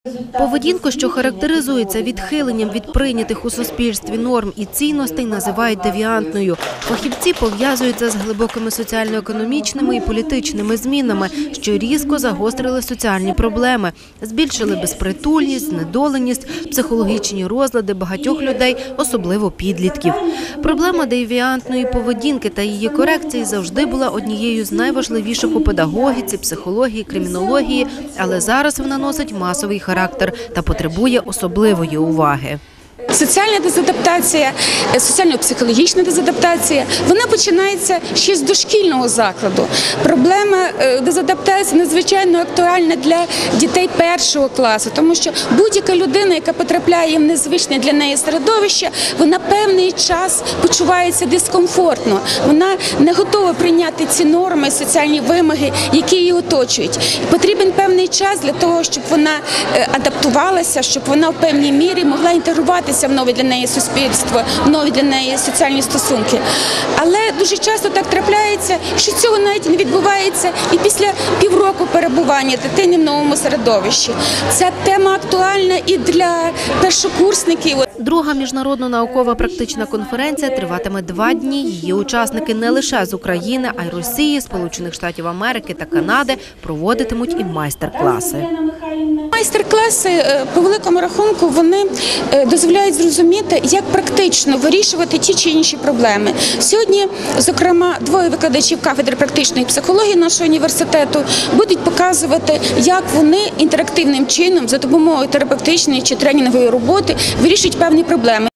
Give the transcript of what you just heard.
Поведінку, що характеризується відхиленням від прийнятих у суспільстві норм і цінностей, називають девіантною. Фахівці пов'язують це з глибокими соціально-економічними і політичними змінами, що різко загострили соціальні проблеми, збільшили безпритульність, знедоленість, психологічні розлади багатьох людей, особливо підлітків. Проблема девіантної поведінки та її корекції завжди була однією з найважливіших у педагогіці, психології, кримінології, але зараз вона носить масовий характер та потребує особливої уваги. Соціальна дезадаптація, соціально-психологічна дезадаптація, вона починається ще з дошкільного закладу. Проблема дезадаптації надзвичайно актуальна для дітей першого класу, тому що будь-яка людина, яка потрапляє в незвичне для неї середовище, вона певний час почувається дискомфортно, вона не готова прийняти ці норми, соціальні вимоги, які її оточують. Потрібен певний час для того, щоб вона адаптувалася, щоб вона в певній мірі могла інтегруватися в нове для неї суспільство, в нові для неї соціальні стосунки. Але дуже часто так трапляється, що цього навіть не відбувається і після півроку перебування дитини в новому середовищі. Ця тема актуальна і для першокурсників. Друга міжнародна наукова практична конференція триватиме 2 дні. Її учасники не лише з України, а й Росії, Сполучених Штатів Америки та Канади проводитимуть і майстер-класи. Майстер-класи, по великому рахунку, вони дозволяють зрозуміти, як практично вирішувати ті чи інші проблеми. Сьогодні, зокрема, 2 викладачів кафедри практичної психології нашого університету будуть показувати, як вони інтерактивним чином, за допомогою терапевтичної чи тренінгової роботи, вирішують певні проблеми.